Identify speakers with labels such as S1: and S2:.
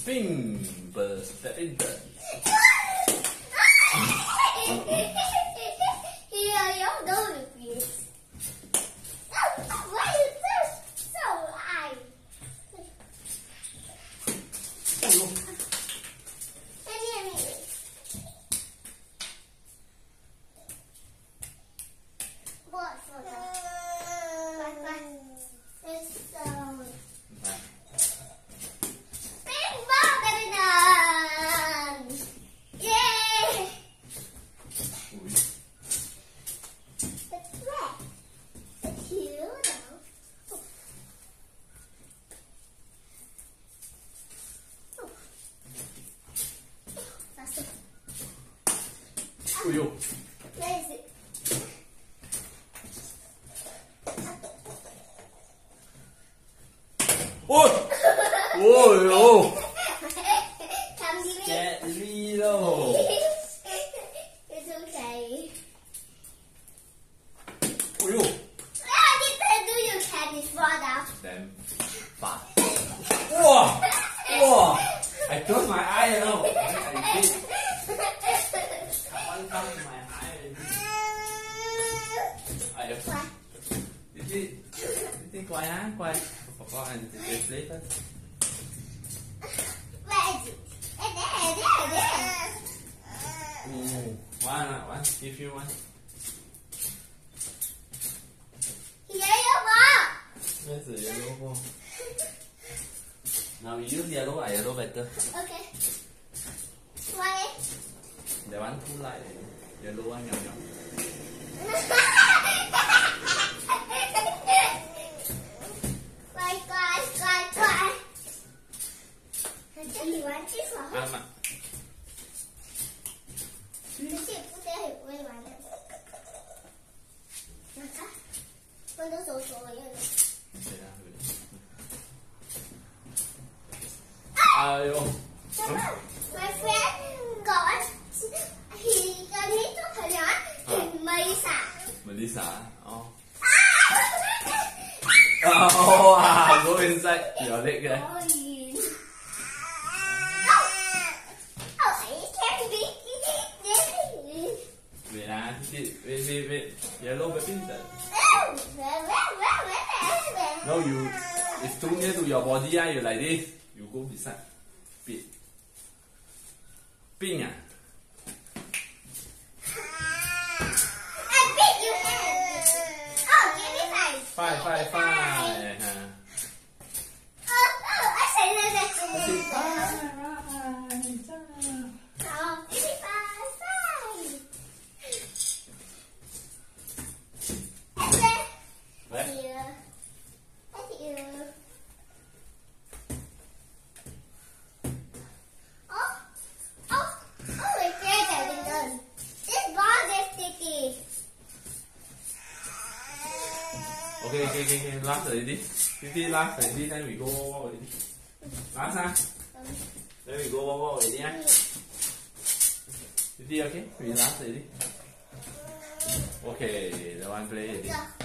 S1: Bing! Badminton.
S2: Here, you do this. Why is this so high? What for that? It's so. Big badminton! Yay! It's wet. It's cute now. That's it.
S1: Ui dồi.
S2: Where is it?
S1: Ôi! Ôi ôi!
S2: Come to me.
S1: Get Lilo!
S2: It's okay.
S1: Ui dồi.
S2: I didn't do your tennis ball now.
S1: Then fast. Wow! Wow! I close my eye, you know. I did. One come to my eye. I đi quay á, quay. Có anh sẽ play first.
S2: Where is it? There.
S1: One. Give you one.
S2: Here you go.
S1: Where's the yellow ball? Now we use yellow. Yellow better.
S2: Okay. Why?
S1: That one too light. Yellow one, yum.
S2: Quay. Chị玩这个好。
S1: Ama.
S2: 可是不得很会玩的。看，我都手了。
S1: 哎呦。
S2: My friend got he took her yarn in Melissa.
S1: Melissa. Oh. Oh wow! Go inside your leg there. Wait. Yellow badminton. No, it's too near to your body. You like this. You go beside. Ping ah.
S2: I beat you. Oh, give me five.
S1: Five.
S2: I said that. Oh, give me five.
S1: Where?
S2: Here. Thank you. Oh, my friend hasn't done. This ball is sticky.
S1: Okay. Last already. Last already. Then we go walk already. Last ah. Then we go walk already ah. Okay? We last already. Okay, the one play already.